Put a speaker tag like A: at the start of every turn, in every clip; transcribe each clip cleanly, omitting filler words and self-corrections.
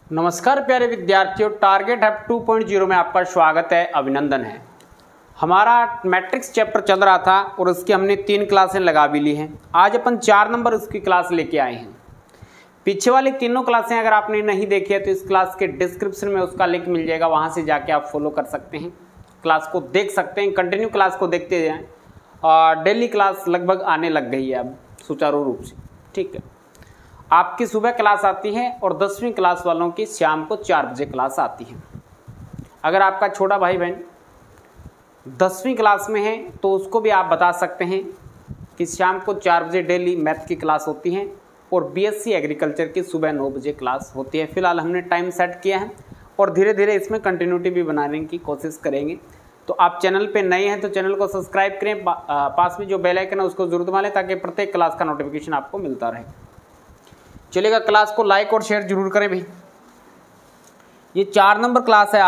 A: नमस्कार प्यारे विद्यार्थियों, टारगेट हब 2.0 में आपका स्वागत है, अभिनंदन है। हमारा मैट्रिक्स चैप्टर चल रहा था और उसकी हमने 3 क्लासें लगा भी ली हैं। आज अपन 4 नंबर उसकी क्लास लेके आए हैं। पीछे वाली तीनों क्लासें अगर आपने नहीं देखी है तो इस क्लास के डिस्क्रिप्शन में उसका लिंक मिल जाएगा, वहाँ से जाके आप फॉलो कर सकते हैं, क्लास को देख सकते हैं। कंटिन्यू क्लास को देखते जाएँ और डेली क्लास लगभग आने लग गई है अब सुचारू रूप से। ठीक है, आपकी सुबह क्लास आती है और 10वीं क्लास वालों की शाम को 4 बजे क्लास आती है। अगर आपका छोटा भाई बहन 10वीं क्लास में है तो उसको भी आप बता सकते हैं कि शाम को 4 बजे डेली मैथ की क्लास होती है और बीएससी एग्रीकल्चर की सुबह 9 बजे क्लास होती है। फिलहाल हमने टाइम सेट किया है और धीरे धीरे इसमें कंटिन्यूटी भी बनाने की कोशिश करेंगे। तो आप चैनल पे नए हैं तो चैनल को सब्सक्राइब करें, पास में जो बेल आइकन है उसको जरूर दबा लें ताकि प्रत्येक क्लास का नोटिफिकेशन आपको मिलता रहे। चलिएगा, क्लास को लाइक और शेयर जरूर करें भाई। ये 4 नंबर क्लास है।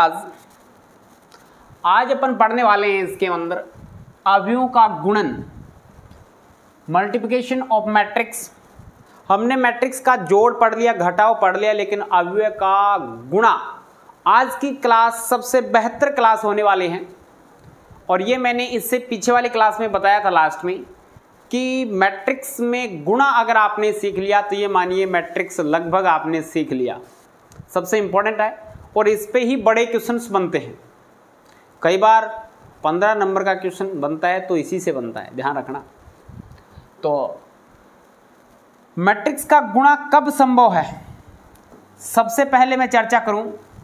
A: आज अपन पढ़ने वाले हैं इसके अंदर अवयवों का गुणन, मल्टीप्लिकेशन ऑफ मैट्रिक्स। हमने मैट्रिक्स का जोड़ पढ़ लिया, घटाव पढ़ लिया, लेकिन अवयव का गुणा आज की क्लास सबसे बेहतर क्लास होने वाले हैं। और ये मैंने इससे पीछे वाली क्लास में बताया था लास्ट में कि मैट्रिक्स में गुणा अगर आपने सीख लिया तो ये मानिए मैट्रिक्स लगभग आपने सीख लिया। सबसे इंपॉर्टेंट है और इस पे ही बड़े क्वेश्चंस बनते हैं। कई बार 15 नंबर का क्वेश्चन बनता है तो इसी से बनता है, ध्यान रखना। तो मैट्रिक्स का गुणा कब संभव है, सबसे पहले मैं चर्चा करूं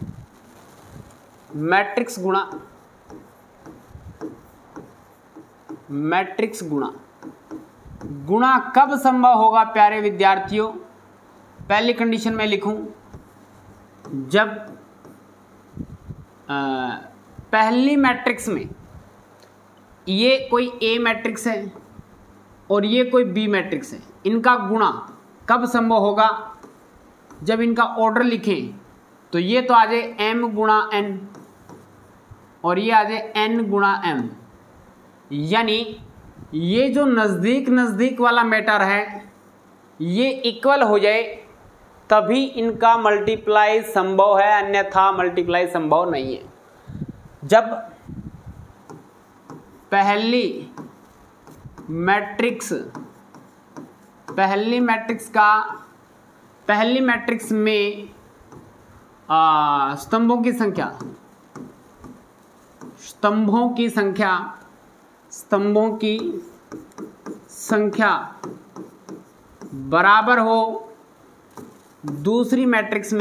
A: मैट्रिक्स गुणा। मैट्रिक्स गुणा कब संभव होगा प्यारे विद्यार्थियों। पहली कंडीशन में लिखूं, जब पहली मैट्रिक्स में ये कोई ए मैट्रिक्स है और ये कोई बी मैट्रिक्स है, इनका गुणा कब संभव होगा, जब इनका ऑर्डर लिखें तो ये तो आ जाए m गुणा n और ये आ जाए n गुणा m, यानी ये जो नज़दीक नज़दीक वाला मैटर है ये इक्वल हो जाए तभी इनका मल्टीप्लाई संभव है, अन्यथा मल्टीप्लाई संभव नहीं है। जब पहली मैट्रिक्स में स्तंभों की संख्या बराबर हो दूसरी मैट्रिक्स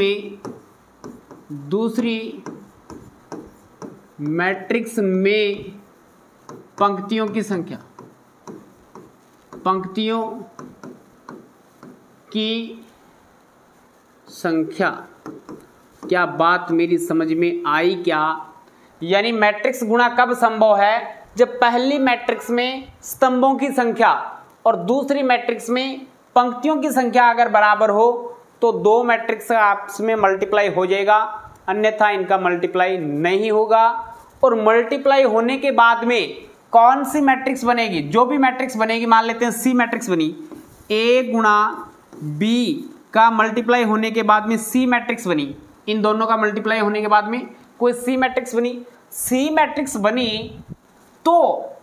A: में पंक्तियों की संख्या। क्या बात मेरी समझ में आई क्या? यानी मैट्रिक्स गुणा कब संभव है, जब पहली मैट्रिक्स में स्तंभों की संख्या और दूसरी मैट्रिक्स में पंक्तियों की संख्या अगर बराबर हो तो 2 मैट्रिक्स आपस में मल्टीप्लाई हो जाएगा, अन्यथा इनका मल्टीप्लाई नहीं होगा। और मल्टीप्लाई होने के बाद में कौन सी मैट्रिक्स बनेगी, जो भी मैट्रिक्स बनेगी, मान लेते हैं सी मैट्रिक्स बनी, ए गुणा बी का मल्टीप्लाई होने के बाद में सी मैट्रिक्स बनी, इन दोनों का मल्टीप्लाई होने के बाद में कोई सी मैट्रिक्स बनी तो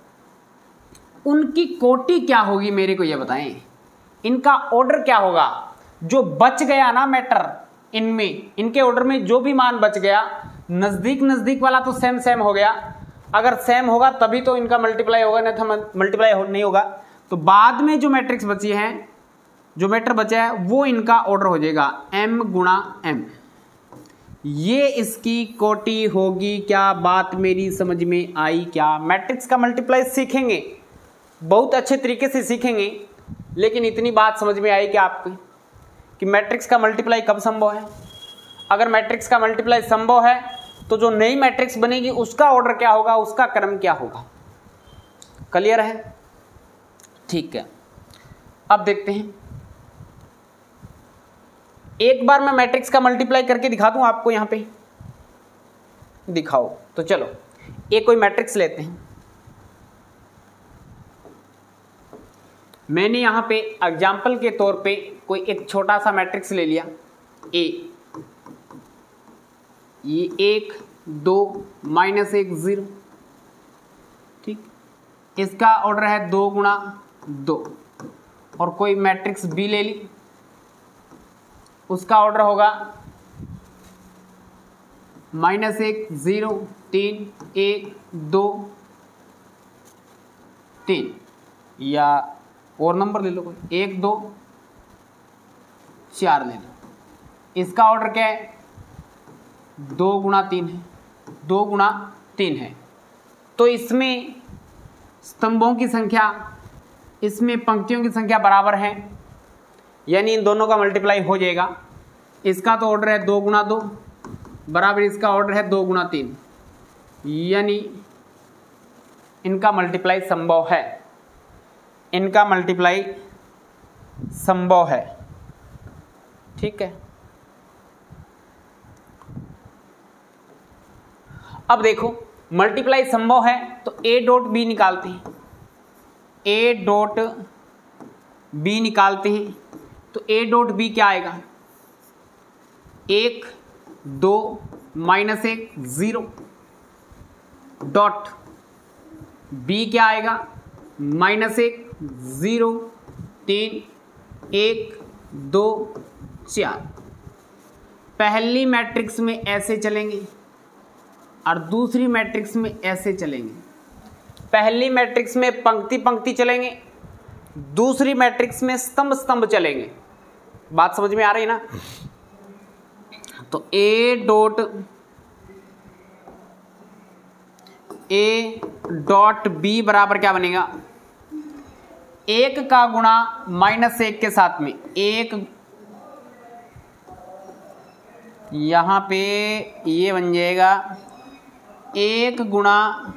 A: उनकी कोटि क्या होगी, मेरे को ये बताएं। इनका ऑर्डर क्या होगा, जो बच गया ना मैटर, इनमें इनके ऑर्डर में जो भी मान बच गया, नजदीक वाला तो सेम हो गया। अगर सेम होगा तभी तो इनका मल्टीप्लाई होगा, नहीं तो मल्टीप्लाई नहीं होगा। तो बाद में जो मैट्रिक्स बची है, जो मैटर बचा है, वो इनका ऑर्डर हो जाएगा m गुणा m। ये इसकी कोटि होगी। क्या बात मेरी समझ में आई क्या? मैट्रिक्स का मल्टीप्लाई सीखेंगे, बहुत अच्छे तरीके से सीखेंगे, लेकिन इतनी बात समझ में आई क्या आपको कि मैट्रिक्स का मल्टीप्लाई कब संभव है। अगर मैट्रिक्स का मल्टीप्लाई संभव है तो जो नई मैट्रिक्स बनेगी उसका ऑर्डर क्या होगा, उसका क्रम क्या होगा। क्लियर है? ठीक है, अब देखते हैं। एक बार मैं मैट्रिक्स का मल्टीप्लाई करके दिखा दूं आपको, यहां पे दिखाओ तो चलो एक कोई मैट्रिक्स लेते हैं। मैंने यहाँ पे एग्जाम्पल के तौर पे कोई एक छोटा सा मैट्रिक्स ले लिया ए, ये 1 2 -1 0, ठीक। इसका ऑर्डर है 2 गुणा 2, और कोई मैट्रिक्स बी ले ली, उसका ऑर्डर होगा -1 0 3 1 2 3, या और नंबर ले लो कोई 1 2 4 ले लो। इसका ऑर्डर क्या है? 2 गुणा 3 है, 2 गुणा 3 है। तो इसमें स्तंभों की संख्या, इसमें पंक्तियों की संख्या बराबर है, यानी इन दोनों का मल्टीप्लाई हो जाएगा। इसका तो ऑर्डर है 2 गुणा 2 बराबर इसका ऑर्डर है 2 गुणा 3, यानी इनका मल्टीप्लाई संभव है, इनका मल्टीप्लाई संभव है, ठीक है। अब देखो मल्टीप्लाई संभव है तो a डॉट बी निकालते हैं, a डॉट बी निकालते हैं। तो a डॉट बी क्या आएगा? 1 2 -1 0 डॉट b क्या आएगा? -1 0 3 1 2 4। पहली मैट्रिक्स में ऐसे चलेंगे और दूसरी मैट्रिक्स में ऐसे चलेंगे। पहली मैट्रिक्स में पंक्ति पंक्ति चलेंगे, दूसरी मैट्रिक्स में स्तंभ स्तंभ चलेंगे। बात समझ में आ रही है ना? तो a डॉट b बराबर क्या बनेगा? 1 का गुणा -1 के साथ में 1, यहाँ पे ये बन जाएगा 1 गुणा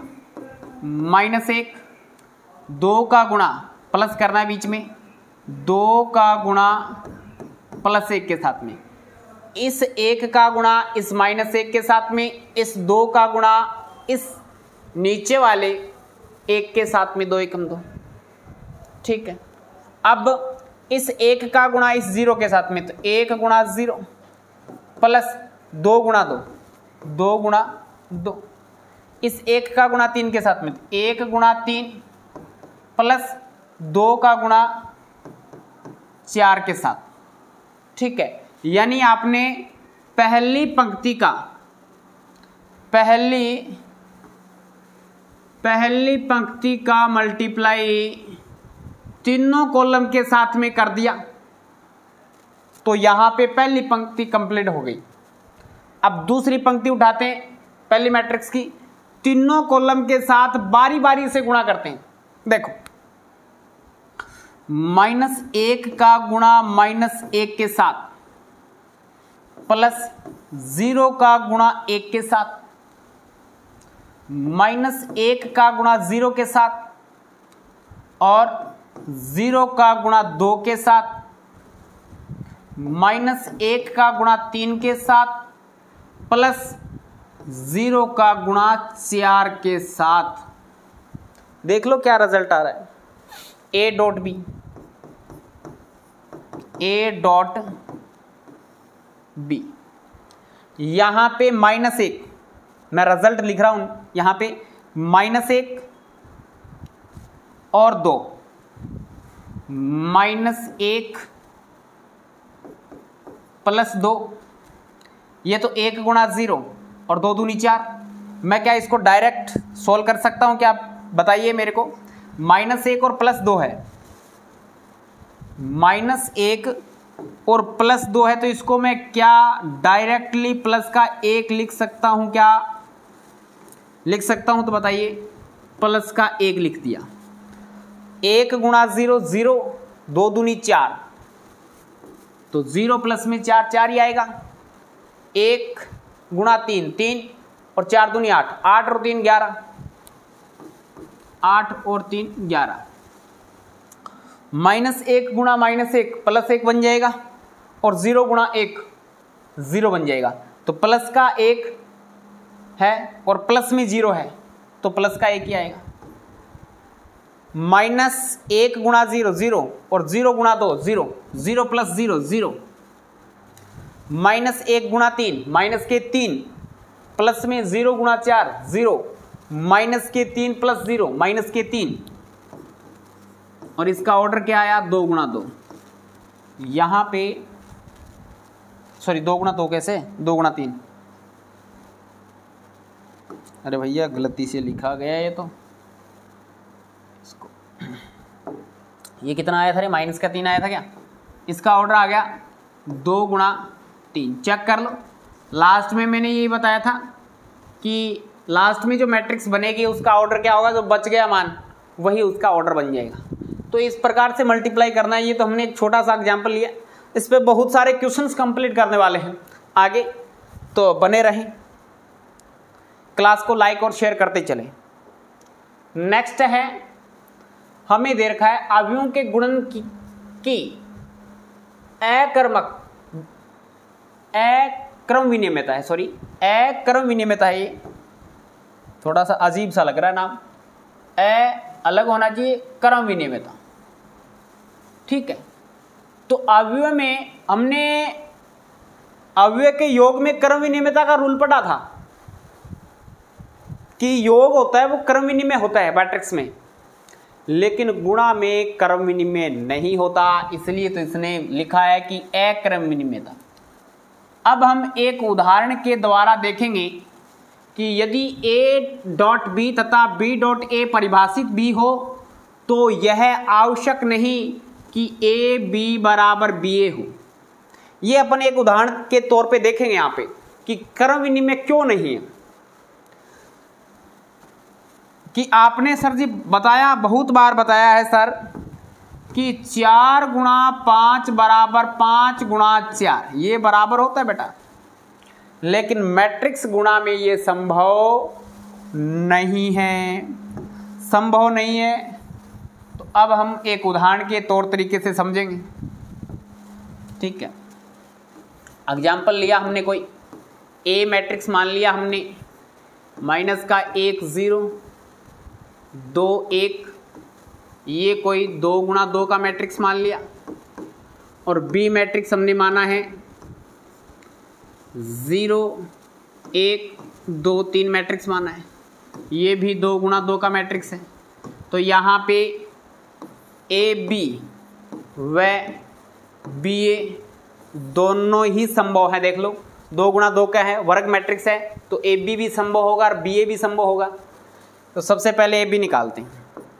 A: -1, 2 का गुणा प्लस करना है बीच में, 2 का गुणा +1 के साथ में, इस 1 का गुणा इस -1 के साथ में, इस 2 का गुणा इस नीचे वाले 1 के साथ में, 2 एकम 2, ठीक है। अब इस 1 का गुणा इस 0 के साथ में, तो 1 गुणा 0 प्लस 2 गुणा 2, 2 गुणा 2, इस 1 का गुणा 3 के साथ में, 1 गुणा 3 प्लस 2 का गुणा 4 के साथ, ठीक है। यानी आपने पहली पंक्ति का पहली पंक्ति का मल्टीप्लाई तीनों कॉलम के साथ में कर दिया, तो यहां पे पहली पंक्ति कंप्लीट हो गई। अब दूसरी पंक्ति उठाते हैं पहली मैट्रिक्स की, तीनों कॉलम के साथ बारी बारी से गुणा करते हैं। देखो -1 का गुणा -1 के साथ प्लस 0 का गुणा 1 के साथ, -1 का गुणा 0 के साथ, और 0 का गुणा 2 के साथ, -1 का गुणा 3 के साथ, प्लस 0 का गुणा 4 के साथ। देख लो क्या रिजल्ट आ रहा है। a dot B, a dot B, यहां पे -1, मैं रिजल्ट लिख रहा हूं यहां पे, -1 और 2, -1 प्लस 2, ये तो 1 गुणा 0 और 2 दूनी 4। मैं क्या इसको डायरेक्ट सोल्व कर सकता हूं क्या? बताइए मेरे को। -1 और +2 है, -1 और +2 है, तो इसको मैं क्या डायरेक्टली प्लस का 1 लिख सकता हूं? क्या लिख सकता हूं? तो बताइए। प्लस का 1 लिख दिया। 1 गुणा 0 0, 2 दूनी 4, तो 0 प्लस में 4 4 ही आएगा। 1 गुणा 3 3, और 4 दूनी 8, 8 और 3 11, 8 और 3 11। -1 गुणा -1 +1 बन जाएगा, और 0 गुणा 1 0 बन जाएगा। तो प्लस का 1 है और प्लस में 0 है, तो प्लस का 1 ही आएगा। -1 गुणा 0 0, और 0 गुणा 2 0, 0 + 0 0। -1 गुणा 3, -3, प्लस में 0 गुणा 4 0, माइनस के 3 प्लस 0 माइनस के 3, और इसका ऑर्डर क्या आया 2 गुणा 2। यहाँ पे सॉरी 2 गुणा 2 कैसे 2 गुणा 3, अरे भैया गलती से लिखा गया ये तो, इसको ये कितना आया था रे, माइनस का 3 आया था क्या, इसका ऑर्डर आ गया 2 गुणा 3। चेक कर लो, लास्ट में मैंने यही बताया था कि लास्ट में जो मैट्रिक्स बनेगी उसका ऑर्डर क्या होगा, जो बच गया मान वही उसका ऑर्डर बन जाएगा। तो इस प्रकार से मल्टीप्लाई करना है। ये तो हमने एक छोटा सा एग्जाम्पल लिया, इस पर बहुत सारे क्वेश्चंस कंप्लीट करने वाले हैं आगे, तो बने रहें, क्लास को लाइक और शेयर करते चलें। नेक्स्ट है, हमें दे रखा है अवयवों के गुणन की अक्रम विनिमयता है, सॉरी अक्रम विनिमयता है। ये थोड़ा सा अजीब सा लग रहा है नाम, अलग होना चाहिए, क्रम विनिमयता, ठीक है। तो अवयव में हमने अवयव के योग में क्रम विनिमयता का रूल पढ़ा था कि योग होता है वो क्रम विनिमय होता है मैट्रिक्स में, लेकिन गुणा में क्रम विनिमय नहीं होता, इसलिए तो इसने लिखा है कि अक्रम विनिमयता। अब हम एक उदाहरण के द्वारा देखेंगे कि यदि a डॉट बी तथा b डॉट a परिभाषित b हो तो यह आवश्यक नहीं कि a b बराबर ba हो। ये अपन एक उदाहरण के तौर पे देखेंगे यहाँ पे कि क्रम विनिमय क्यों नहीं है। कि आपने सर जी बताया, बहुत बार बताया है सर कि 4 गुणा 5 बराबर 5 गुणा 4, ये बराबर होता है बेटा, लेकिन मैट्रिक्स गुणा में ये संभव नहीं है, संभव नहीं है। तो अब हम एक उदाहरण के तौर तरीके से समझेंगे, ठीक है। एग्जाम्पल लिया हमने, कोई ए मैट्रिक्स मान लिया हमने, माइनस का 1 0 2 1, ये कोई 2 गुणा 2 का मैट्रिक्स मान लिया, और बी मैट्रिक्स हमने माना है 0 1 2 3 मैट्रिक्स माना है, ये भी 2 गुणा 2 का मैट्रिक्स है। तो यहाँ पे ए बी व बी ए दोनों ही संभव है। देख लो 2 गुणा 2 का है, वर्ग मैट्रिक्स है, तो ए बी भी संभव होगा और बी ए भी संभव होगा। तो सबसे पहले ए बी निकालते हैं।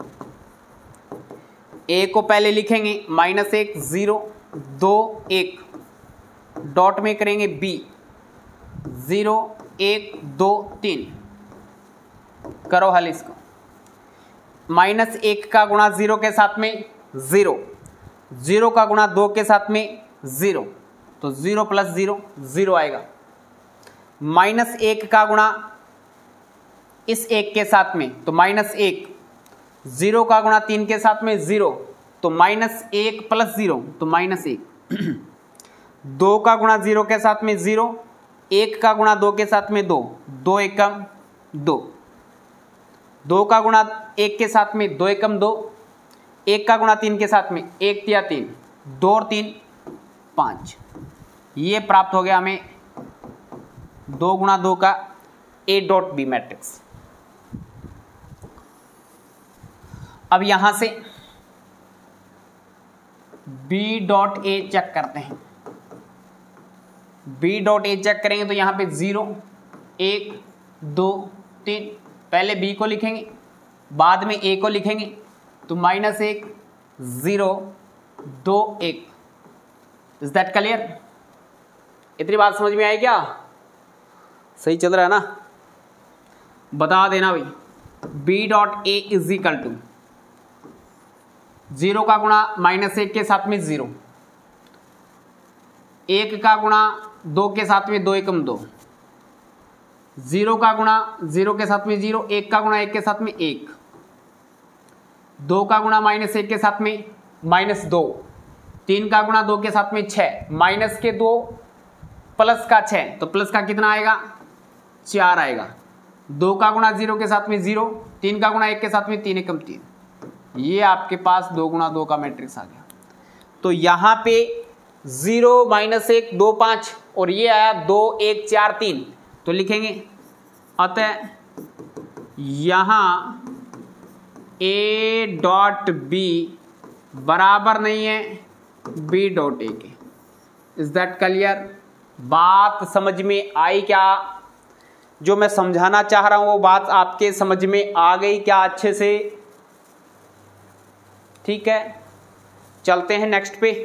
A: ए को पहले लिखेंगे -1 0 2 1, डॉट में करेंगे बी 0 1 2 3, करो हल इसको। -1 का गुणा 0 के साथ में 0, 0 का गुणा 2 के साथ में 0, तो 0 + 0 0 आएगा। -1 का गुणा इस 1 के साथ में तो -1, 0 का गुणा 3 के साथ में 0, तो -1 + 0 तो -1, 2 का गुणा 0 के साथ में 0, 1 का गुणा 2 के साथ में 2, 2 एकम 2, 2 का गुणा 1 के साथ में 2 एकम 2, 1 का गुणा 3 के साथ में 1 तिया 3, 2 और 3 5। ये प्राप्त हो गया हमें 2 गुणा 2 का A डॉट बी मैट्रिक्स। अब यहां से B डॉट A चेक करते हैं। B डॉट A चेक करेंगे तो यहां पे 0 1 2 3, पहले B को लिखेंगे बाद में A को लिखेंगे, तो -1 0 2 1। Is that clear? इतनी बात समझ में आई क्या? सही चल रहा है ना? बता देना भाई। B dot A is equal to 0 का गुणा -1 के साथ में 0, 1 का गुणा 2 के साथ में 2 एकम 2, 0 का गुणा 0 के साथ में 0, 1 का गुणा 1 के साथ में 1, 2 का गुणा -1 के साथ में -2, 3 का गुणा 2 के साथ में 6, माइनस के 2 प्लस का 6, तो प्लस का कितना आएगा 4 आएगा। 2 का गुणा 0 के साथ में 0, 3 का गुणा 1 के साथ में 3 एकम 3, ये आपके पास 2 गुणा 2 का मैट्रिक्स आ गया। तो यहाँ पे 0 -1 2 5 और ये आया 2 1 4 3, तो लिखेंगे अतः यहाँ A डॉट बी बराबर नहीं है B डॉट ए के। Is that clear? बात समझ में आई क्या? जो मैं समझाना चाह रहा हूं वो बात आपके समझ में आ गई क्या अच्छे से? ठीक है, चलते हैं नेक्स्ट पे।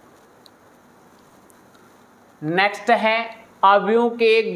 A: नेक्स्ट है अवयवों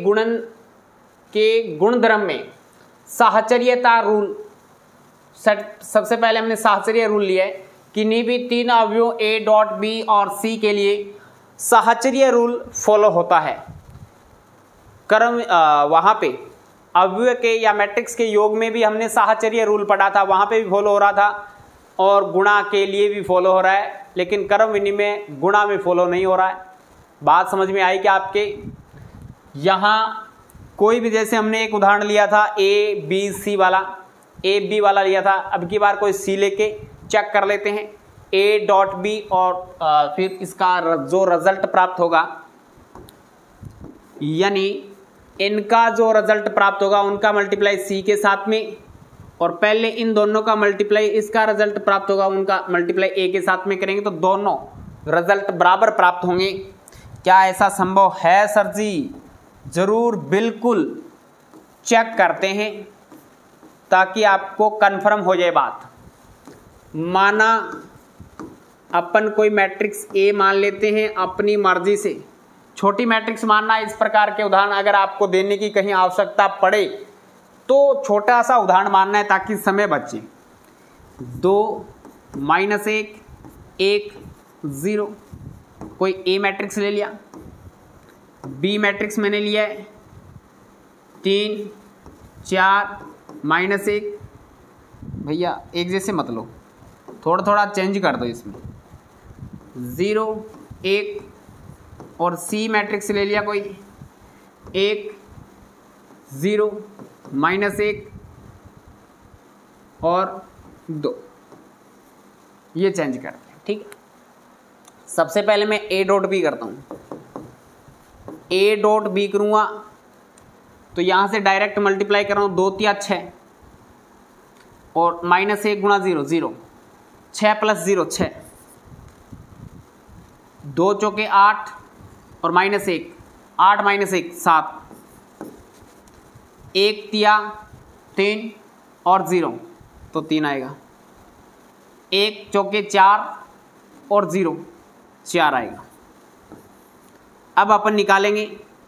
A: के गुणधर्म में साहचर्यता रूल। सबसे पहले हमने साहचर्य रूल लिया है, किन्हीं भी तीन अवयवों A डॉट बी और C के लिए साहचर्य रूल फॉलो होता है। क्रम वहाँ पे अवयव के या मैट्रिक्स के योग में भी हमने साहचर्य रूल पढ़ा था, वहाँ पे भी फॉलो हो रहा था और गुणा के लिए भी फॉलो हो रहा है, लेकिन क्रम विनिमय गुणा में फॉलो नहीं हो रहा है। बात समझ में आई क्या आपके? यहाँ कोई भी, जैसे हमने एक उदाहरण लिया था A B C वाला, A B वाला लिया था, अब की बार कोई C लेके चेक कर लेते हैं A डॉट बी और फिर इसका जो रिजल्ट प्राप्त होगा, यानी इनका जो रिजल्ट प्राप्त होगा उनका मल्टीप्लाई C के साथ में, और पहले इन दोनों का मल्टीप्लाई इसका रिजल्ट प्राप्त होगा उनका मल्टीप्लाई A के साथ में करेंगे तो दोनों रिजल्ट बराबर प्राप्त होंगे। क्या ऐसा संभव है सर जी? जरूर, बिल्कुल चेक करते हैं ताकि आपको कंफर्म हो जाए बात। माना अपन कोई मैट्रिक्स A मान लेते हैं अपनी मर्जी से, छोटी मैट्रिक्स मानना। इस प्रकार के उदाहरण अगर आपको देने की कहीं आवश्यकता पड़े तो छोटा सा उदाहरण मानना है ताकि समय बचे। 2 -1 1 0, कोई A मैट्रिक्स ले लिया, B मैट्रिक्स मैंने लिया है 3 4 -1। भैया एक जैसे मत लो, थोड़ा थोड़ा चेंज कर दो इसमें। 0 1 और C मैट्रिक्स ले लिया कोई 1 0 -1 और 2, ये चेंज करते हैं। ठीक है, सबसे पहले मैं A डॉट बी करता हूँ। A डॉट बी करूँगा तो यहाँ से डायरेक्ट मल्टीप्लाई कर रहा हूँ, 2 3 6 और -1 गुणा 0 0, 6 + 0 6, 2 चौके 8 और -1 8 -1 7, 1 तिया 3 और 0 तो 3 आएगा, 1 चौके 4 और 0 4 आएगा। अब अपन निकालेंगे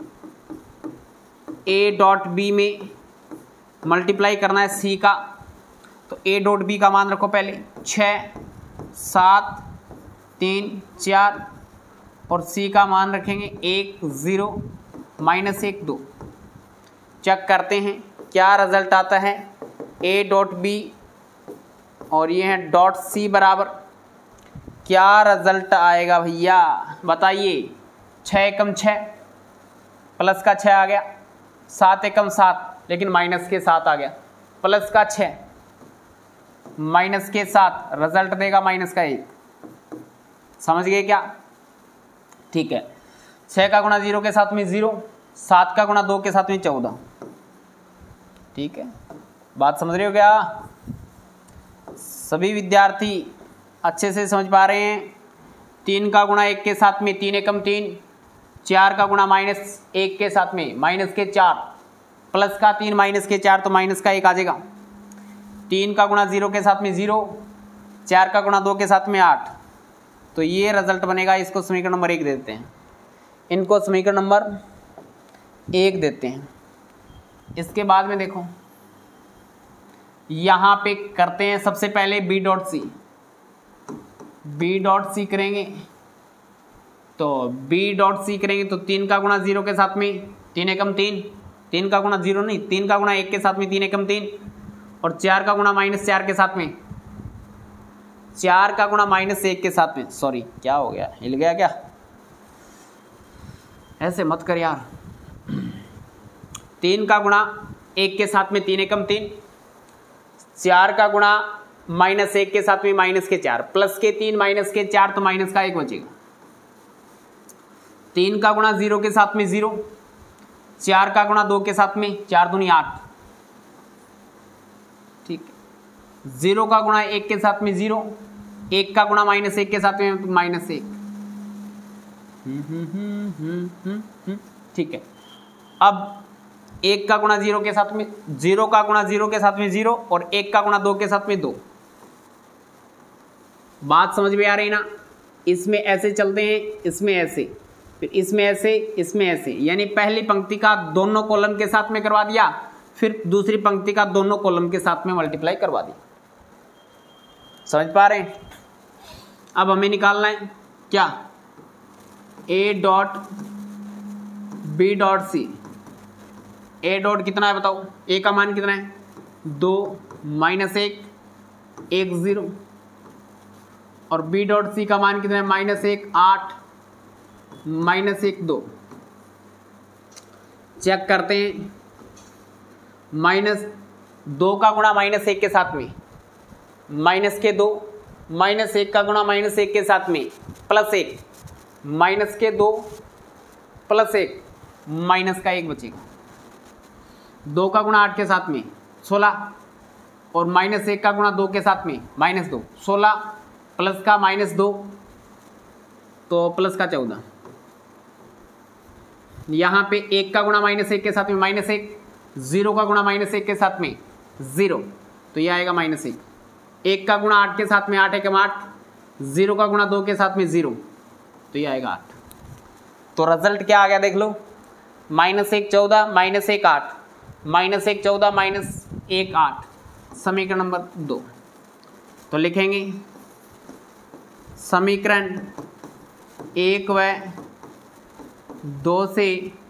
A: A डॉट बी में मल्टीप्लाई करना है C का, तो A डॉट बी का मान रखो पहले 6 7 3 4 और C का मान रखेंगे 1 0 -1 2। चेक करते हैं क्या रिजल्ट आता है। A डॉट बी और ये है डॉट C बराबर, क्या रिजल्ट आएगा भैया बताइए? 6 एकम 6 प्लस का 6 आ गया, 7 एकम 7 लेकिन माइनस के 7 आ गया, प्लस का 6 माइनस के 7 रिजल्ट देगा माइनस का 1। समझ गए क्या? ठीक है, 6 का गुणा 0 के साथ में 0, 7 का गुणा 2 के साथ में 14। ठीक है, बात समझ रहे हो क्या? सभी विद्यार्थी अच्छे से समझ पा रहे हैं? 3 का गुणा 1 के साथ में 3 एकम 3, 4 का गुणा -1 के साथ में माइनस के 4, प्लस का 3 माइनस के 4 तो माइनस का 1 आ जाएगा। 3 का गुणा 0 के साथ में 0, 4 का गुणा 2 के साथ में 8, तो ये रिजल्ट बनेगा। इसको समीकरण नंबर 1 देते हैं, इनको समीकरण नंबर 1 देते हैं। इसके बाद में देखो यहाँ पे करते हैं सबसे पहले B dot C. B dot C करेंगे तो B डॉट सी करेंगे तो 3 का गुणा 0 के साथ में 3 एकम 3, 3 का गुणा 0 नहीं 3 का गुणा 1 के साथ में 3 एकम 3 और 4 का गुणा -4 के साथ में 4 का गुणा -1 के साथ में, सॉरी क्या हो गया, हिल गया क्या? ऐसे मत कर यार। 3 का गुणा 1 के साथ में 3 एकम 3, 4 का गुणा -1 के साथ में माइनस के 4, प्लस के 3 माइनस के 4 तो माइनस का 1 बचेगा। 3 का गुणा 0 के साथ में 0, 4 का गुणा 2 के साथ में 4 दूनी 8, ठीक है। 0 का गुणा 1 के साथ में 0, 1 का गुणा -1 के साथ में -1, ठीक है। अब 1 का गुणा 0 के साथ में 0 का गुणा 0 के साथ में 0 और 1 का गुणा 2 के साथ में 2। बात समझ में आ रही ना? इसमें ऐसे चलते हैं, इसमें ऐसे, फिर इसमें ऐसे, इसमें ऐसे, यानी पहली पंक्ति का दोनों कॉलम के साथ में करवा दिया, फिर दूसरी पंक्ति का दोनों कॉलम के साथ में मल्टीप्लाई करवा दिया। समझ पा रहे हैं? अब हमें निकालना है क्या, A dot B dot C। A dot कितना है बताओ, A का मान कितना है 2 -1 1 0, और B डॉट C का मान कितना है -1 8 -1 2। चेक करते हैं, -2 का गुणा -1 के साथ में -2, -1 का गुणा -1 के साथ में +1, -2 +1, -1 बचेगा। 2 का गुणा 8 के साथ में 16, और -1 का गुणा 2 के साथ में -2, 16 प्लस का -2 तो प्लस का 14। यहाँ पे 1 का गुणा -1 के साथ में -1, 0 का गुणा -1 के साथ में 0, तो यह आएगा -1। 1 का गुणा 8 के साथ में 8 एकम 8, 0 का गुणा 2 के साथ में 0, तो यह आएगा 8। तो रिजल्ट क्या आ गया देख लो, -1 14 -1 8, -1 14 -1 8, समीकरण नंबर 2। तो लिखेंगे समीकरण 1 व 2 से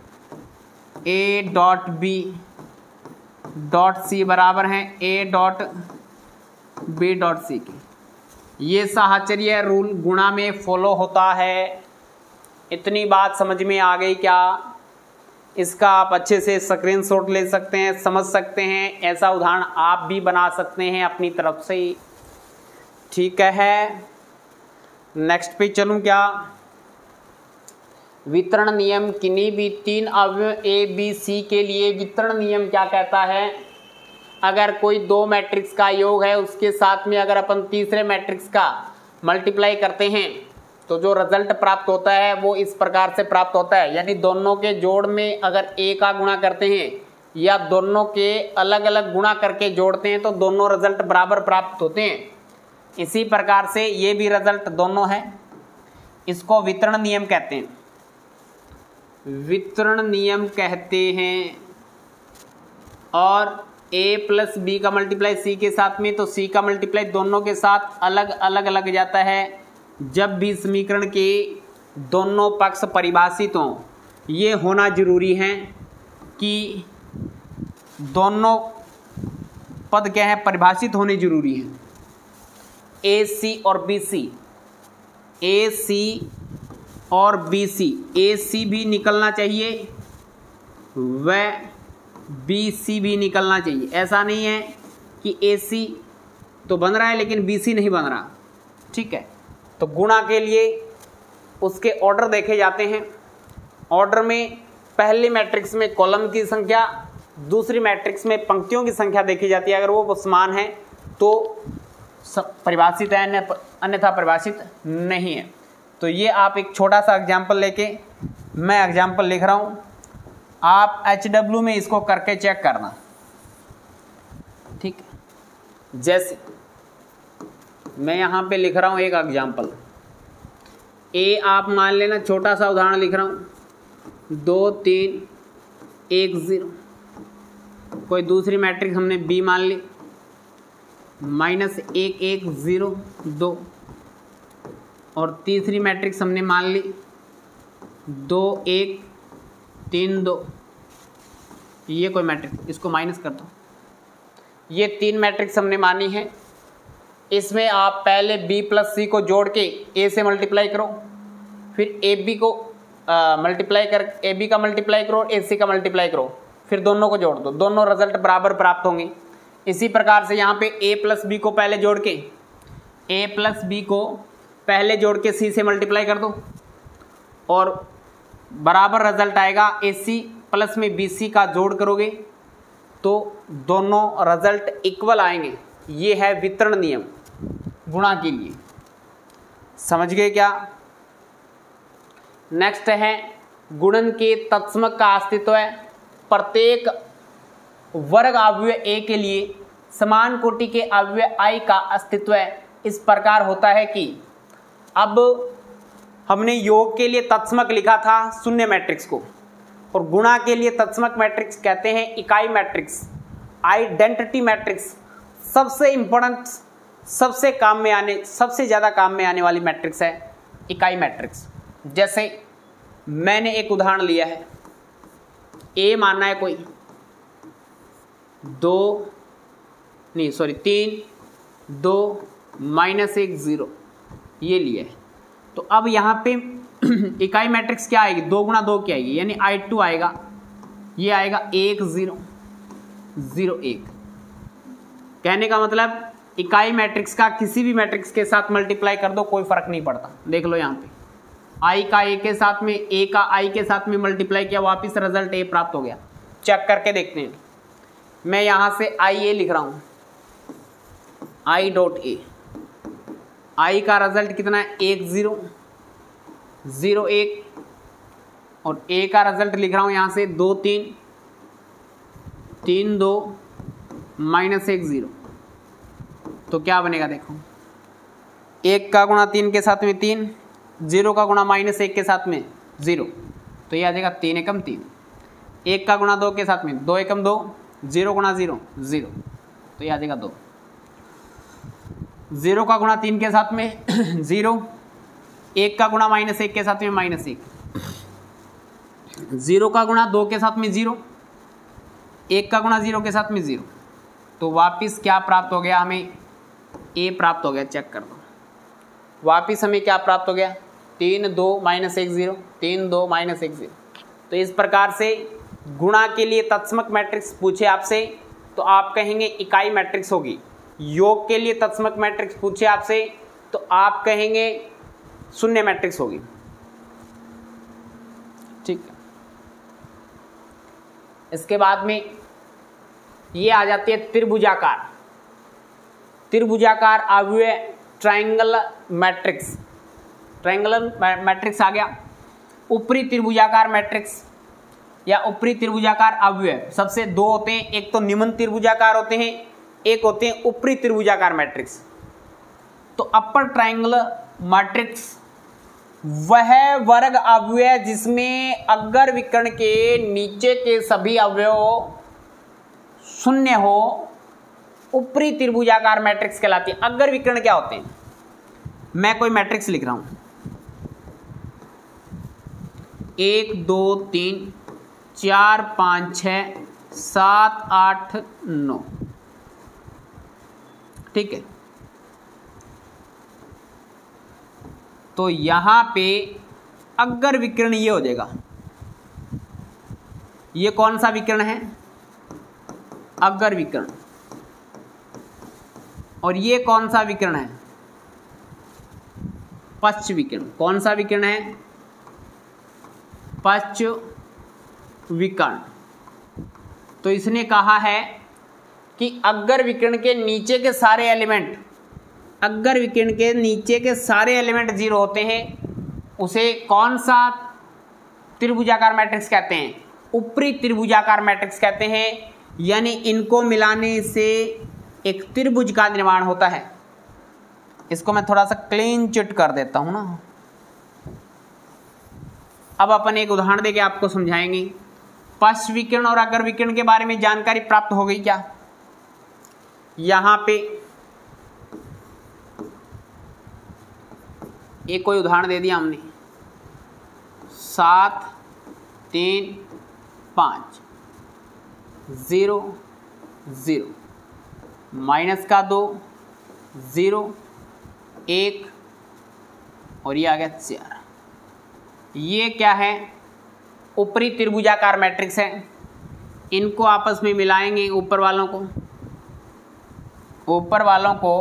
A: A dot B dot C बराबर हैं A dot B dot C के। ये साहचर्य रूल गुणा में फॉलो होता है। इतनी बात समझ में आ गई क्या? इसका आप अच्छे से स्क्रीनशॉट ले सकते हैं, समझ सकते हैं, ऐसा उदाहरण आप भी बना सकते हैं अपनी तरफ से। ठीक है, नेक्स्ट पे चलूं क्या? वितरण नियम किन्हीं भी 3 अवयव A B C के लिए वितरण नियम क्या कहता है? अगर कोई 2 मैट्रिक्स का योग है, उसके साथ में अगर अपन तीसरे मैट्रिक्स का मल्टीप्लाई करते हैं तो जो रिजल्ट प्राप्त होता है वो इस प्रकार से प्राप्त होता है। यानी दोनों के जोड़ में अगर A का गुणा करते हैं या दोनों के अलग अलग गुणा करके जोड़ते हैं तो दोनों रिजल्ट बराबर प्राप्त होते हैं। इसी प्रकार से ये भी रिजल्ट दोनों है, इसको वितरण नियम कहते हैं। वितरण नियम कहते हैं। और A प्लस B का मल्टीप्लाई C के साथ में, तो C का मल्टीप्लाई दोनों के साथ अलग अलग लग जाता है जब भी समीकरण के दोनों पक्ष परिभाषित हों। ये होना जरूरी है कि दोनों पद क्या है, परिभाषित होने जरूरी है। AC और BC, AC और BC, AC भी निकलना चाहिए व BC भी निकलना चाहिए। ऐसा नहीं है कि AC तो बन रहा है लेकिन BC नहीं बन रहा। ठीक है, तो गुणा के लिए उसके ऑर्डर देखे जाते हैं। ऑर्डर में पहली मैट्रिक्स में कॉलम की संख्या, दूसरी मैट्रिक्स में पंक्तियों की संख्या देखी जाती है। अगर वो समान है तो परिभाषित है, अन्यथा परिभाषित नहीं है। तो ये आप एक छोटा सा एग्जाम्पल लेके, मैं एग्जाम्पल लिख रहा हूँ, आप HW में इसको करके चेक करना। ठीक है, जैसे मैं यहाँ पे लिख रहा हूँ एक एग्जाम्पल A, आप मान लेना छोटा सा उदाहरण लिख रहा हूँ 2 3 1 0। कोई दूसरी मैट्रिक्स हमने B मान ली -1 1 0 2, और तीसरी मैट्रिक्स हमने मान ली 2 1 3 2। ये कोई मैट्रिक्स, इसको माइनस कर दो। ये 3 मैट्रिक्स हमने मानी है। इसमें आप पहले B प्लस C को जोड़ के A से मल्टीप्लाई करो, फिर AB को मल्टीप्लाई कर AB का मल्टीप्लाई करो, AC का मल्टीप्लाई करो, फिर दोनों को जोड़ दो, दोनों रिजल्ट बराबर प्राप्त होंगे। इसी प्रकार से यहाँ पे A प्लस B को पहले जोड़ के C से मल्टीप्लाई कर दो और बराबर रिजल्ट आएगा AC प्लस में BC का जोड़ करोगे तो दोनों रिजल्ट इक्वल आएंगे। ये है वितरण नियम गुणा के लिए। समझ गए क्या? नेक्स्ट है गुणन के तत्समक का अस्तित्व है। प्रत्येक वर्ग अवयव A के लिए समान कोटि के अवयव I का अस्तित्व है। इस प्रकार होता है कि अब हमने योग के लिए तत्समक लिखा था शून्य मैट्रिक्स को, और गुणा के लिए तत्समक मैट्रिक्स कहते हैं इकाई मैट्रिक्स, आइडेंटिटी मैट्रिक्स। सबसे इंपॉर्टेंट, सबसे ज़्यादा काम में आने वाली मैट्रिक्स है इकाई मैट्रिक्स। जैसे मैंने एक उदाहरण लिया है, A मानना है कोई 3 2 -1 0 ये लिया है। तो अब यहाँ पे इकाई मैट्रिक्स क्या आएगी? 2 × 2 क्या आएगी? यानी I2 आएगा, ये आएगा 1 0 0 1। कहने का मतलब इकाई मैट्रिक्स का किसी भी मैट्रिक्स के साथ मल्टीप्लाई कर दो, कोई फर्क नहीं पड़ता। देख लो यहाँ पे I का A के साथ में, A का I के साथ में मल्टीप्लाई किया, वापिस रिजल्ट A प्राप्त हो गया। चेक करके देखते हैं। मैं यहाँ से IA लिख रहा हूँ, I.A। I का रिजल्ट कितना है? 1 0 0 1, और A का रिजल्ट लिख रहा हूँ यहाँ से 2 3 3 2 -1 0। तो क्या बनेगा देखो, 1 का गुणा 3 के साथ में 3, 0 का गुणा -1 के साथ में 0, तो ये आ जाएगा 3 एकम 3। 1 का गुणा 2 के साथ में 2 एकम 2, 0 गुणा 0 0, तो ये आ जाएगा 2। 0 का गुणा 3 के साथ में 0, 1 का गुणा -1 के साथ में -1, 0 का गुणा 2 के साथ में 0, 1 का गुणा 0 के साथ में 0। तो वापिस क्या प्राप्त हो गया? हमें A प्राप्त हो गया। चेक कर दो, वापिस हमें क्या प्राप्त हो गया? 3 2 -1 0, 3 2 -1 0। तो इस प्रकार से गुणा के लिए तत्समक मैट्रिक्स पूछे आपसे तो आप कहेंगे इकाई मैट्रिक्स होगी। योग के लिए तत्समक मैट्रिक्स पूछे आपसे तो आप कहेंगे शून्य मैट्रिक्स होगी। ठीक है, इसके बाद में ये आ जाती है त्रिभुजाकार। त्रिभुजाकार अवयव ट्रायंगल मैट्रिक्स। ट्रायंगुलर मैट्रिक्स आ गया। ऊपरी त्रिभुजाकार मैट्रिक्स या ऊपरी त्रिभुजाकार अवयव सबसे 2 होते हैं, एक तो निम्न त्रिभुजाकार होते हैं, एक होते हैं ऊपरी त्रिभुजाकार मैट्रिक्स। तो अपर ट्रायंगुलर मैट्रिक्स वह वर्ग अवयव जिसमें अगर विकर्ण के नीचे के सभी अवयव शून्य हो, ऊपरी त्रिभुजाकार मैट्रिक्स कहलाती है। अगर विकर्ण क्या होते हैं? मैं कोई मैट्रिक्स लिख रहा हूं, 1 2 3 4 5 6 7 8 9, ठीक है। तो यहां पे अगर विकर्ण ये हो जाएगा, ये कौन सा विकर्ण है? अगर विकर्ण। और ये कौन सा विकर्ण है? पश्च विकर्ण। कौन सा विकर्ण है? पश्च विकर्ण। तो इसने कहा है कि अगर विकर्ण के नीचे के सारे एलिमेंट, अगर विकर्ण के नीचे के सारे एलिमेंट 0 होते हैं, उसे कौन सा त्रिभुजाकार मैट्रिक्स कहते हैं? ऊपरी त्रिभुजाकार मैट्रिक्स कहते हैं। यानी इनको मिलाने से एक त्रिभुज का निर्माण होता है। इसको मैं थोड़ा सा क्लीन चिट कर देता हूं ना। अब अपन एक उदाहरण देके आपको समझाएंगे। पश्च विकर्ण और अगर विकर्ण के बारे में जानकारी प्राप्त हो गई क्या? यहां पे एक कोई उदाहरण दे दिया हमने, 7 3 5 0 0 -2 0 1 और ये आ गया 4। ये क्या है? ऊपरी त्रिभुजाकार मैट्रिक्स है। इनको आपस में मिलाएंगे, ऊपर वालों को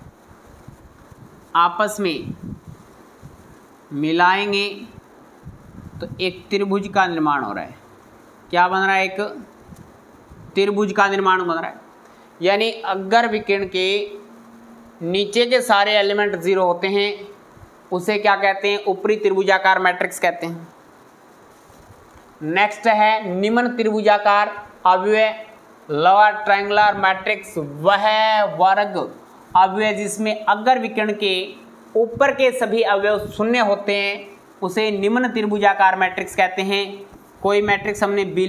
A: आपस में मिलाएंगे तो एक त्रिभुज का निर्माण हो रहा है। क्या बन रहा है, एक त्रिभुज का निर्माण बन रहा है। यानी अगर विकर्ण के नीचे के सारे एलिमेंट 0 होते हैं उसे क्या कहते हैं, ऊपरी त्रिभुजाकार मैट्रिक्स कहते हैं। नेक्स्ट है निम्न त्रिभुजाकार अव्यय, लोअर ट्रायंगुलर मैट्रिक्स वह वर्ग अव्यय जिसमें अगर विकर्ण के ऊपर के सभी अवयव शून्य होते हैं उसे निम्न त्रिभुजाकार मैट्रिक्स कहते हैं। कोई मैट्रिक्स हमने बी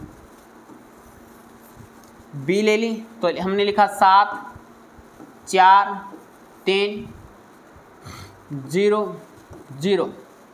A: ले ली तो हमने लिखा 7 4 3 0 0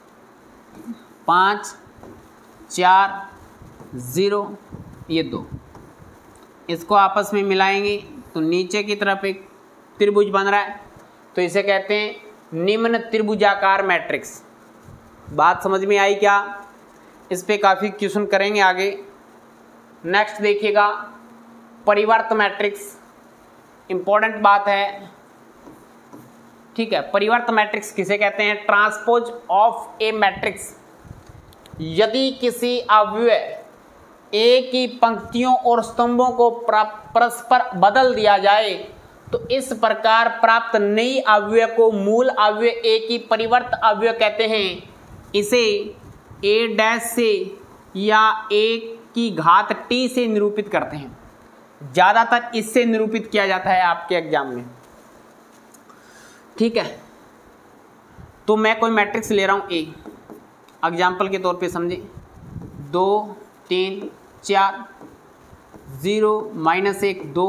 A: 5 4 0 ये 2, इसको आपस में मिलाएंगे तो नीचे की तरफ एक त्रिभुज बन रहा है, तो इसे कहते हैं निम्न त्रिभुजाकार मैट्रिक्स। बात समझ में आई क्या? इस पे काफ़ी क्वेश्चन करेंगे आगे। नेक्स्ट देखिएगा परिवर्त मैट्रिक्स, इंपॉर्टेंट बात है, ठीक है। परिवर्त मैट्रिक्स किसे कहते हैं? Transpose of a matrix. यदि किसी अव्यय ए की पंक्तियों और स्तंभों को परस्पर बदल दिया जाए तो इस प्रकार प्राप्त नई अव्यय को मूल अव्यय ए की परिवर्त अव्यय कहते हैं। इसे ए डैश से या ए की घात टी से निरूपित करते हैं। ज़्यादातर इससे निरूपित किया जाता है आपके एग्जाम में, ठीक है। तो मैं कोई मैट्रिक्स ले रहा हूँ ए, एग्जाम्पल के तौर पे समझे, 2 3 4 0 -1 2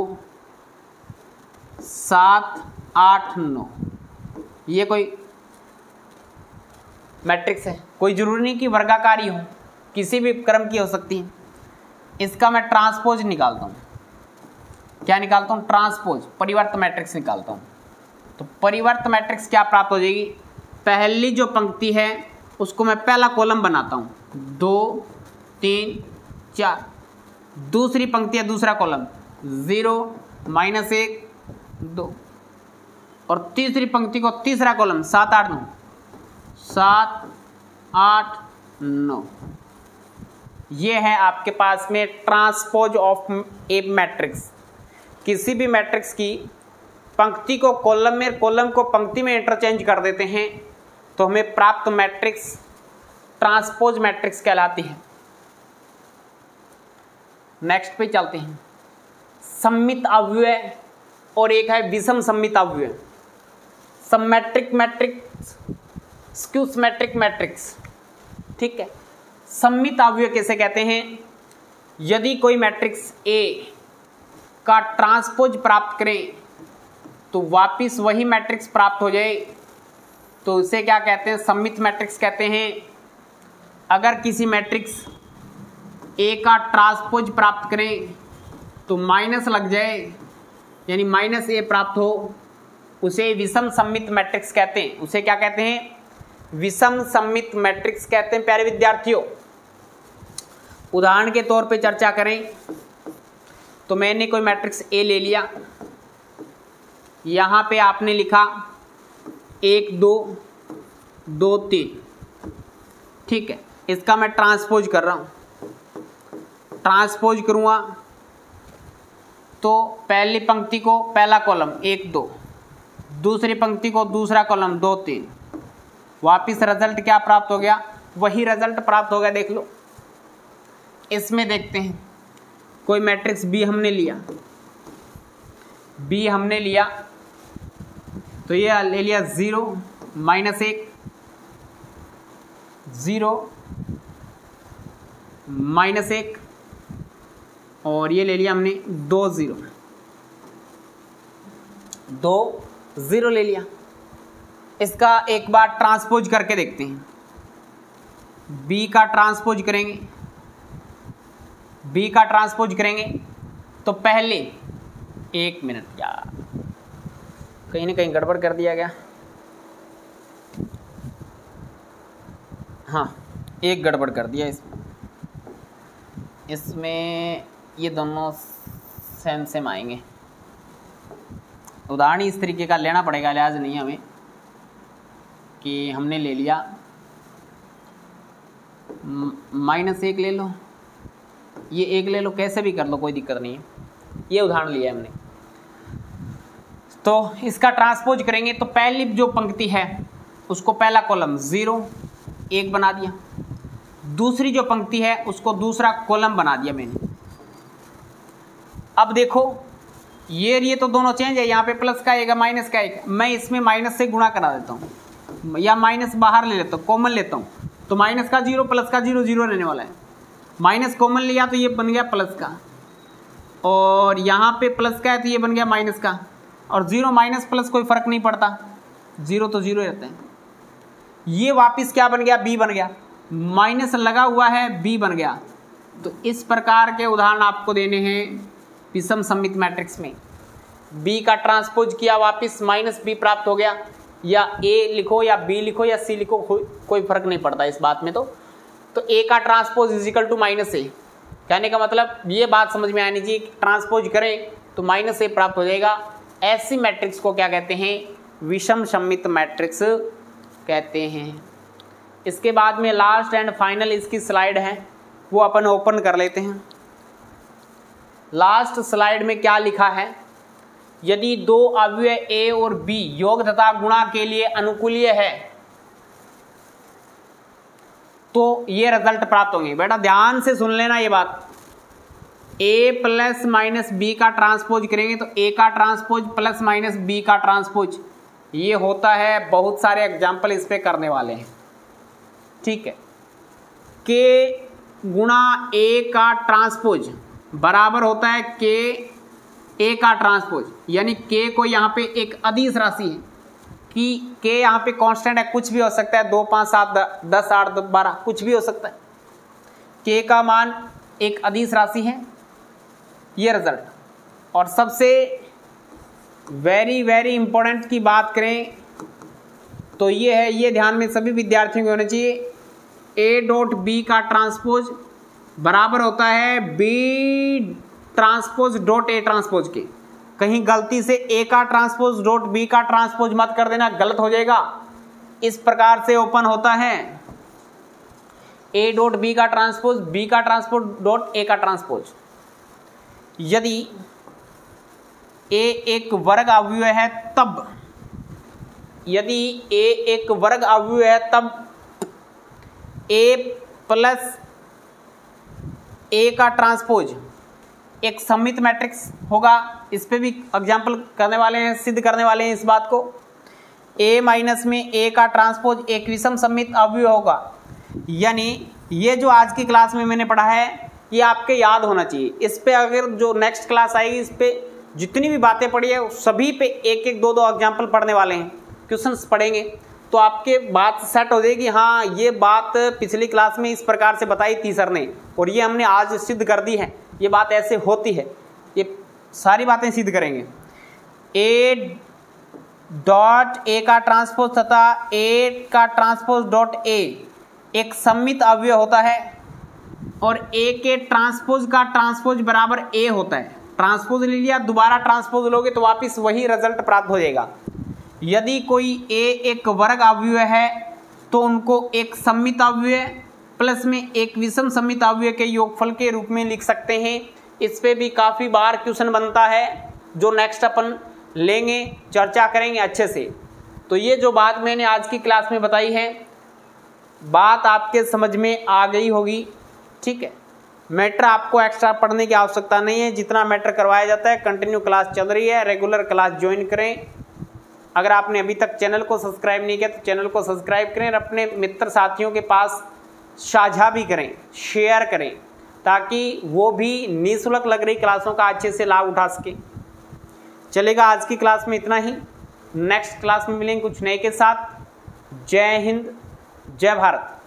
A: 7 8 9, ये कोई मैट्रिक्स है। कोई जरूरी नहीं कि वर्गाकारी हो, किसी भी क्रम की हो सकती है। इसका मैं ट्रांसपोज निकालता हूँ। क्या निकालता हूँ? ट्रांसपोज, परिवर्त मैट्रिक्स निकालता हूँ। तो परिवर्त मैट्रिक्स क्या प्राप्त हो जाएगी? पहली जो पंक्ति है उसको मैं पहला कॉलम बनाता हूँ, 2 3 4। दूसरी पंक्ति है दूसरा कॉलम, 0 -1 2। और तीसरी पंक्ति को तीसरा कॉलम, 7 8 9 7 8 9। ये है आपके पास में ट्रांसपोज ऑफ ए मैट्रिक्स। किसी भी मैट्रिक्स की पंक्ति को कॉलम में, कॉलम को पंक्ति में इंटरचेंज कर देते हैं तो हमें प्राप्त मैट्रिक्स ट्रांसपोज मैट्रिक्स कहलाती है। नेक्स्ट पे चलते हैं। सममित अव्यय और एक है विषम सममित अव्यय। Symmetric matrix, skew symmetric matrix, ठीक है। सममित अव्यय किसे कहते हैं? यदि कोई मैट्रिक्स ए का ट्रांसपोज प्राप्त करें तो वापिस वही मैट्रिक्स प्राप्त हो जाए तो उसे क्या कहते हैं? सममित मैट्रिक्स कहते हैं। अगर किसी मैट्रिक्स ए का ट्रांसपोज प्राप्त करें तो माइनस लग जाए, यानी -a प्राप्त हो, उसे विषम सममित मैट्रिक्स कहते हैं। उसे क्या कहते हैं? विषम सममित मैट्रिक्स कहते हैं। प्यारे विद्यार्थियों, उदाहरण के तौर पे चर्चा करें तो मैंने कोई मैट्रिक्स ए ले लिया, यहाँ पे आपने लिखा 1 2 2 3, ठीक है। इसका मैं ट्रांसपोज कर रहा हूँ। ट्रांसपोज करूँगा तो पहली पंक्ति को पहला कॉलम 1 2, दूसरी पंक्ति को दूसरा कॉलम 2 3, वापिस रिजल्ट क्या प्राप्त हो गया? वही रिजल्ट प्राप्त हो गया। देख लो, इसमें देखते हैं। कोई मैट्रिक्स बी हमने लिया, तो ये ले लिया 0 -1 0 -1, और ये ले लिया हमने 2 0 2 0 ले लिया। इसका एक बार ट्रांसपोज करके देखते हैं। बी का ट्रांसपोज करेंगे तो पहले, 1 मिनट यार, कहीं ना कहीं गड़बड़ कर दिया गया। हाँ, एक गड़बड़ कर दिया इसमें ये दोनों सेम आएंगे। उदाहरण इस तरीके का लेना पड़ेगा, लिहाज नहीं हमें कि हमने ले लिया -1 ले लो, ये एक ले लो, कैसे भी कर लो, कोई दिक्कत नहीं है। ये उदाहरण लिया हमने, तो इसका ट्रांसपोज करेंगे तो पहली जो पंक्ति है उसको पहला कॉलम 0 1 बना दिया, दूसरी जो पंक्ति है उसको दूसरा कॉलम बना दिया मैंने। अब देखो ये तो दोनों चेंज है, यहाँ पे प्लस का आएगा माइनस का आएगा, मैं इसमें माइनस से गुणा करा देता हूँ या माइनस बाहर ले लेता हूँ, कॉमन लेता हूँ, तो माइनस का 0 प्लस का 0 0 रहने वाला है। माइनस कॉमन लिया तो ये बन गया प्लस का, और यहाँ पे प्लस का है तो ये बन गया माइनस का, और 0 माइनस प्लस कोई फर्क नहीं पड़ता, 0 तो 0 रहते हैं। ये वापस क्या बन गया, b बन गया, माइनस लगा हुआ है b बन गया। तो इस प्रकार के उदाहरण आपको देने हैं विषम सममित मैट्रिक्स में। b का ट्रांसपोज किया वापस माइनस b प्राप्त हो गया, या a लिखो या b लिखो या c लिखो, कोई फर्क नहीं पड़ता इस बात में। तो a का transpose is equal to minus a, कहने का मतलब ये बात समझ में आनी चाहिए कि ट्रांसपोज करें तो माइनस a प्राप्त हो जाएगा। ऐसी मैट्रिक्स को क्या कहते हैं, विषम सममित मैट्रिक्स कहते हैं। इसके बाद में लास्ट एंड फाइनल इसकी स्लाइड है, वो अपन ओपन कर लेते हैं। लास्ट स्लाइड में क्या लिखा है, यदि दो अवयव a और b योग तथा गुणा के लिए अनुकूलीय है तो ये रिजल्ट प्राप्त होंगे। बेटा ध्यान से सुन लेना ये बात, a प्लस माइनस बी का ट्रांसपोज करेंगे तो a का ट्रांसपोज प्लस माइनस b का ट्रांसपोज, ये होता है। बहुत सारे एग्जाम्पल इस पे करने वाले हैं, ठीक है। k गुणा a का ट्रांसपोज बराबर होता है k a का ट्रांसपोज, यानी k को यहाँ पे एक अदिश राशि है कि k यहाँ पे कांस्टेंट है, कुछ भी हो सकता है, 2 5 7 10 8 12 कुछ भी हो सकता है। k का मान एक अदिश राशि है, ये रिजल्ट। और सबसे वेरी वेरी इंपॉर्टेंट की बात करें तो ये है, ये ध्यान में सभी विद्यार्थियों को होना चाहिए, a डॉट b का ट्रांसपोज बराबर होता है b transpose dot a transpose के। कहीं गलती से a का ट्रांसपोज डॉट b का ट्रांसपोज मत कर देना, गलत हो जाएगा। इस प्रकार से ओपन होता है a डॉट b का ट्रांसपोज b का ट्रांसपोज डॉट a का ट्रांसपोज। यदि a एक वर्ग अवयव है तब, यदि a एक वर्ग अवयव है तब a प्लस a का ट्रांसपोज एक सममित मैट्रिक्स होगा। इस पे भी एग्जाम्पल करने वाले हैं, सिद्ध करने वाले हैं इस बात को। a माइनस में a का ट्रांसपोज एक विषम सममित अवयव होगा। यानी ये जो आज की क्लास में मैंने पढ़ा है ये आपके याद होना चाहिए। इस पे अगर जो नेक्स्ट क्लास आएगी इस पे जितनी भी बातें पढ़ी है सभी पे एक एक दो एग्जाम्पल पढ़ने वाले हैं, क्वेश्चंस पढ़ेंगे तो आपके बात सेट हो जाएगी। हाँ, ये बात पिछली क्लास में इस प्रकार से बताई थी सर ने और ये हमने आज सिद्ध कर दी है, ये बात ऐसे होती है, ये सारी बातें सिद्ध करेंगे। a डॉट a का ट्रांसपोज तथा a का ट्रांसपोज डॉट a एक सममित अवयव होता है और a के ट्रांसपोज का ट्रांसपोज बराबर a होता है। ट्रांसपोज ले लिया, दोबारा ट्रांसपोज लोगे तो वापस वही रिजल्ट प्राप्त हो जाएगा। यदि कोई a एक वर्ग अवयव है तो उनको एक सममित अवयव प्लस में एक विषम सममित अवयव के योगफल के रूप में लिख सकते हैं। इस पे भी काफ़ी बार क्वेश्चन बनता है जो नेक्स्ट अपन लेंगे, चर्चा करेंगे अच्छे से। तो ये जो बात मैंने आज की क्लास में बताई है बात आपके समझ में आ गई होगी, ठीक है। मैटर आपको एक्स्ट्रा पढ़ने की आवश्यकता नहीं है, जितना मैटर करवाया जाता है कंटिन्यू क्लास चल रही है, रेगुलर क्लास ज्वाइन करें। अगर आपने अभी तक चैनल को सब्सक्राइब नहीं किया तो चैनल को सब्सक्राइब करें और अपने मित्र साथियों के पास साझा भी करें, शेयर करें, ताकि वो भी निःशुल्क लग रही क्लासों का अच्छे से लाभ उठा सके। चलेगा, आज की क्लास में इतना ही। नेक्स्ट क्लास में मिलेंगे कुछ नए के साथ। जय हिंद, जय भारत।